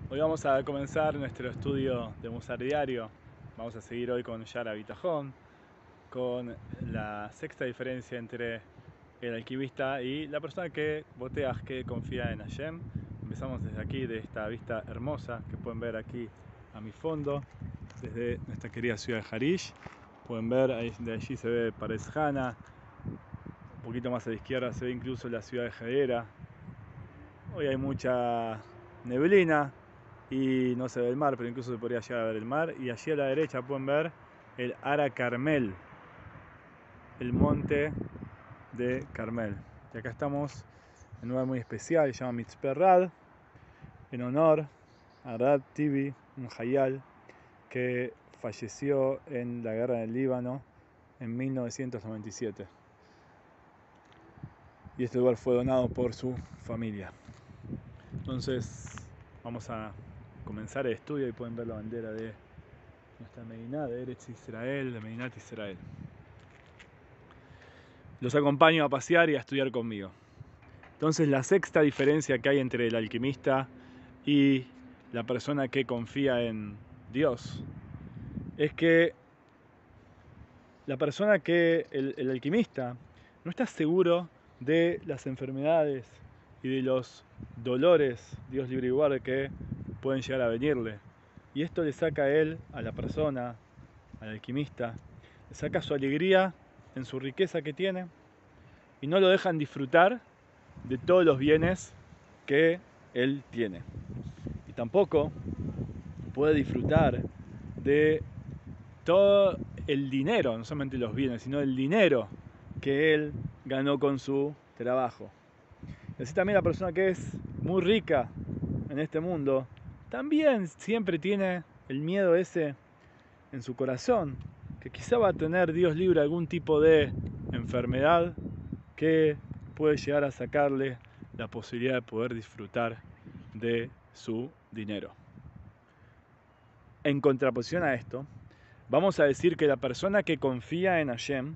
Hoy vamos a comenzar nuestro estudio de Musar diario. Vamos a seguir hoy con Yara Bitajón, con la sexta diferencia entre el alquimista y la persona que boteas, que confía en Hashem. Empezamos desde aquí, de esta vista hermosa que pueden ver aquí a mi fondo, desde nuestra querida ciudad de Harish. Pueden ver, de allí se ve Parez Hana, un poquito más a la izquierda se ve incluso la ciudad de Hedera. Hoy hay mucha neblina y no se ve el mar, pero incluso se podría llegar a ver el mar. Y allí a la derecha pueden ver el Ara Carmel, el monte de Carmel. Y acá estamos en un lugar muy especial, se llama Mitzpe Rad, en honor a Rad Tibi, un hayal que falleció en la guerra del Líbano en 1997. Y este lugar fue donado por su familia. Entonces vamos a comenzar el estudio y pueden ver la bandera de nuestra Medina, de Eretz Israel, de Medinat Israel. Los acompaño a pasear y a estudiar conmigo. Entonces la sexta diferencia que hay entre el alquimista y la persona que confía en Dios es que la persona que, el alquimista, no está seguro de las enfermedades y de los dolores, Dios libre y guarde, que pueden llegar a venirle. Y esto le saca a él, a la persona, al alquimista, le saca su alegría en su riqueza que tiene y no lo dejan disfrutar de todos los bienes que él tiene. Y tampoco puede disfrutar de todo el dinero, no solamente los bienes, sino el dinero que él ganó con su trabajo. Y así también la persona que es muy rica en este mundo, también siempre tiene el miedo ese en su corazón, que quizá va a tener, Dios libre, algún tipo de enfermedad que puede llegar a sacarle la posibilidad de poder disfrutar de su dinero. En contraposición a esto, vamos a decir que la persona que confía en Hashem,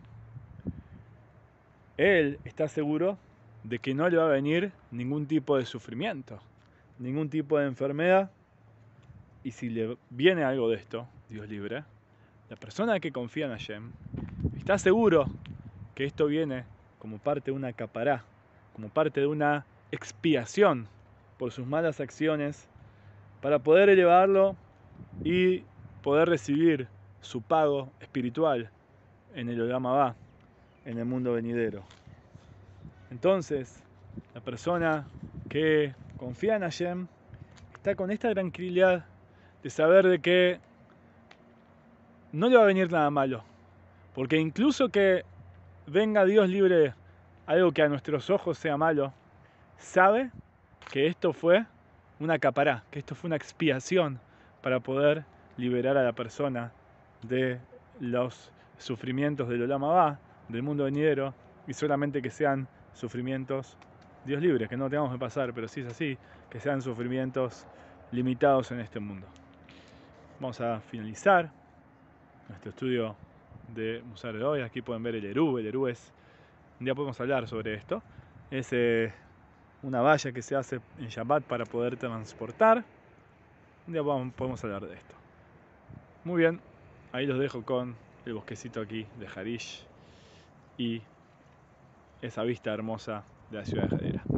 él está seguro de que no le va a venir ningún tipo de sufrimiento, ningún tipo de enfermedad, y si le viene algo de esto, Dios libre, la persona que confía en Hashem está seguro que esto viene como parte de una capará, como parte de una expiación por sus malas acciones, para poder elevarlo y poder recibir su pago espiritual en el Olam Abba, en el mundo venidero. Entonces, la persona que confía en Hashem está con esta tranquilidad de saber de que no le va a venir nada malo, porque incluso que venga Dios libre algo que a nuestros ojos sea malo, sabe que esto fue una capará, que esto fue una expiación para poder liberar a la persona de los sufrimientos del Olam Abba, del mundo venidero, y solamente que sean sufrimientos, Dios libre, que no tengamos que pasar, pero si es así, que sean sufrimientos limitados en este mundo. Vamos a finalizar nuestro estudio de Musar de hoy. Aquí pueden ver el Eru. El Eru es, un día podemos hablar sobre esto, es una valla que se hace en Shabbat para poder transportar. Un día podemos hablar de esto. Muy bien, ahí los dejo con el bosquecito aquí de Harish y esa vista hermosa de la ciudad de Hedera.